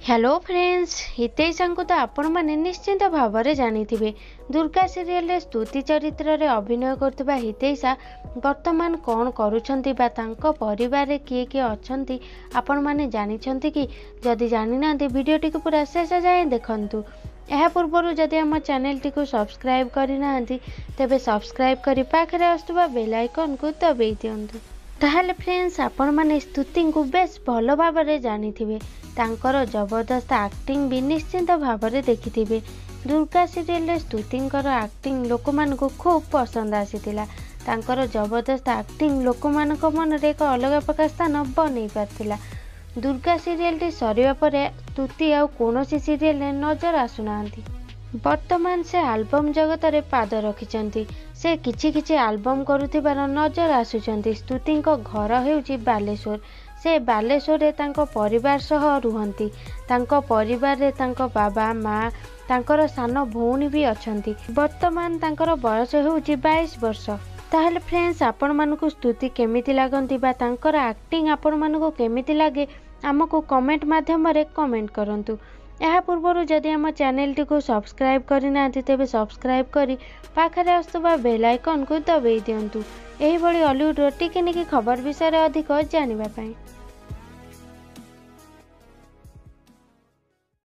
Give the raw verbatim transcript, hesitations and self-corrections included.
Hello friends, Hitesha को तो आपण मैंने निश्चिंत भाव में जानी थे। दुर्गा सीरियल स्तुति चरित्र में अभिनय करथिबा हितेशा वर्तमान कौन करुछंती बा तांको परिवार रे किए किए अछंती आपण माने जानिछंती कि? जदि जानि नांती वीडियोटी को पूरा शेष जाए देखंतु। यह पूर्व जदि आम चैनल टी को सब्सक्राइब करना तेबे सब्सक्राइब करी पाखरे आसुवा बेल आइकन को दबाई दियंतु। ताहले फ्रेंड्स, आपण माने स्तुति को बेस भल भाव में जानी थे। तांकर जबरदस्त एक्टिंग भी निश्चिंत भाव में देखिथिबे। दुर्गा सीरियल स्तुतिंकर एक्टिंग लोक मानक खूब पसंद आसीथिला। तांकर जबरदस्त एक्टिंग लोक मानक मन रे एक अलग प्रकार स्थान बनै पारथिला। दुर्गा सीरियल टी सरिबा परे स्तुति आ कोनोसी सीरियल नजर आसुनांती। वर्तमान से आल्बम जगत रे पाद रखिचंती। से किछि किछि आल्बम करुथिबार नजर आसुचंती। स्तुतिंक घर हेउची बालेश्वर। से बालेश्वर रे तांको परिवार सह रुहंती। तांको परिवार रे तांको बाबा माँ तांकर सान भौणी भी अछंती। वर्तमान तांकर बयस हेउची बाईस वर्ष। ताहले फ्रेंड्स, आपण मानकु स्तुति केमिति लागंती बा तांकर एक्टिंग आपण मानकु केमिति लागे आमको कमेंट माध्यम रे कमेंट करंतु। यह पूर्व जदि आम चैनल टी को सब्सक्राइब करना तेबे सब्सक्राइब करी पाखरे आसुवा बेल आइकन को दबाई दियंतु। एही भली हॉलीवुड टिके निके खबर विषय अधिक जानिबा पई।